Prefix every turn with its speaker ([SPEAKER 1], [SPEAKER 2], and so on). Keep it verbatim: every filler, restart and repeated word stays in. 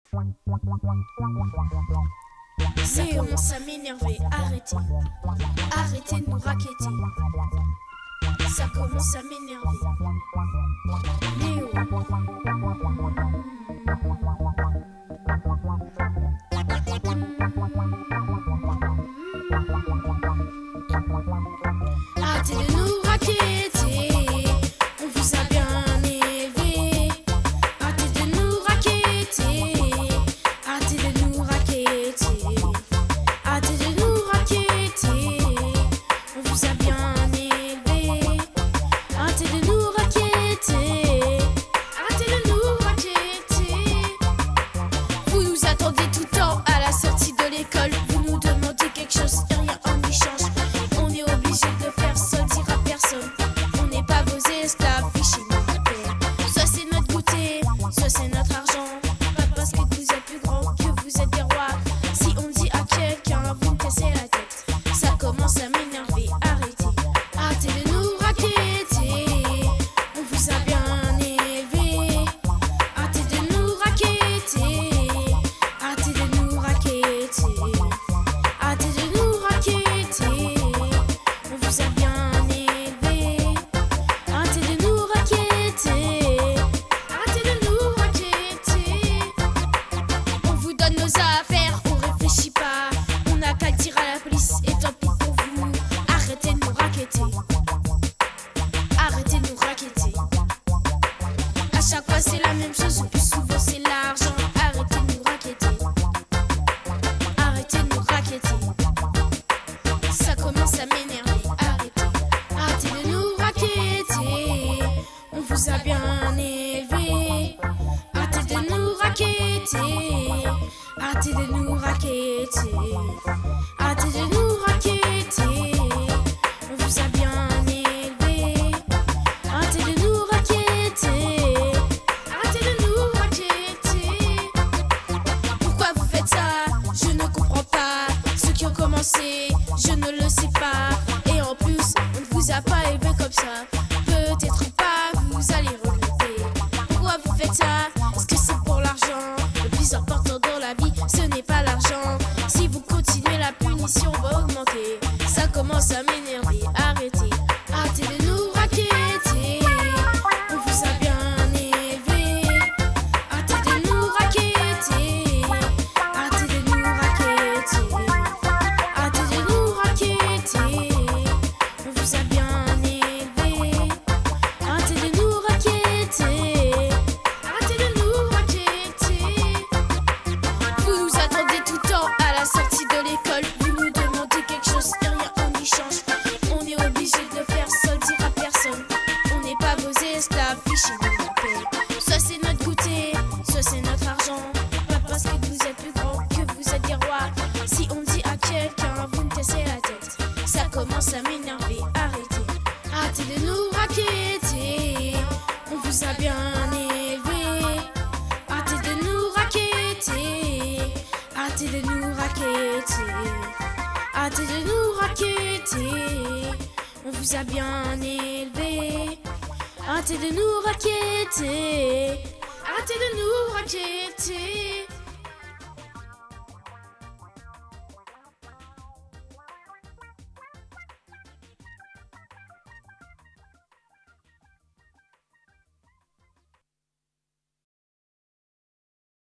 [SPEAKER 1] Ça commence à m'énerver, arrêtez. Arrêtez de nous raqueter. Ça commence à m'énerver. Léo. Arrêtez de nous raqueter. On vous a bien élevé. Arrêtez de nous raqueter. Arrêtez de nous raqueter. Arrêtez de nous raqueter. On vous a bien élevé. Arrêtez de nous raqueter. Arrêtez de nous raqueter. Vous nous attendez tout le temps à la sortie de l'école. Vous nous demandez quelque chose et rien en échange. On est obligé de faire seul, dire à personne. On n'est pas vos esclaves, fichez notre paix. Soit c'est notre goûter, soit c'est notre argent. Pas parce que vous êtes plus grand que vous êtes des rois. Si on dit à quelqu'un, vous me cassez la tête. Ça commence à m'énerver, arrêtez. Arrêtez de nous raqueter. On vous a bien élevé. Arrêtez de nous raqueter. Arrêtez de nous raqueter. Arrêtez de nous raqueter. On vous a bien élevé. Arrêtez de nous raqueter. Arrêtez de nous raqueter. On vous donne nos affaires, on réfléchit pas. On n'a qu'à le dire à la police et tant pis pour vous. Arrêtez de nous raqueter. Arrêtez de nous raqueter. À chaque fois c'est la même chose, le plus souvent c'est l'argent. Arrêtez de nous raqueter. Arrêtez de nous raqueter. Ça commence à m'énerver, arrêtez. Arrêtez de nous raqueter. On vous a bien élevé. Arrêtez de nous raqueter. Arrêtez de nous raqueter. Arrêtez de nous raqueter. On vous a bien élevé. Arrêtez de nous raqueter. Arrêtez de nous raqueter. Pourquoi vous faites ça? Je ne comprends pas. Ceux qui ont commencé, je ne le sais pas. Et en plus, on ne vous a pas élevé comme ça. Peut-être pas, vous allez regretter. Pourquoi vous faites ça? Est-ce que c'est pour l'argent? Le plus important dans la vie, ce n'est pas l'argent. Si vous continuez, la punition va augmenter. Ça commence à m'énerver, arrêtez. Arrêtez de nous raqueter. On vous a bien élevé. Arrêtez de nous raqueter. Arrêtez de nous raqueter. Arrêtez de nous raqueter. On vous a bien élevé. Arrêtez de nous raqueter. Arrêtez de nous raqueter. Vous nous attendez tout le temps à la sortie de l'école. Vous nous demandez quelque chose et rien en échange. On est obligé de faire seul, dire à personne. On n'est pas vos esclaves, fichez-nous la paix. Soit c'est notre goûter, soit c'est notre argent. Pas parce que vous êtes plus grand que vous êtes des rois. Si on dit à quelqu'un, vous me cassez la tête. Ça commence à m'énerver, arrêtez. Arrêtez de nous raqueter. On vous a bien élevé. Arrêtez de nous raqueter. Arrêtez de nous raqueter. Arrêtez de nous raqueter. On vous a bien élevé. Arrêtez de nous raqueter. Arrêtez de nous raqueter.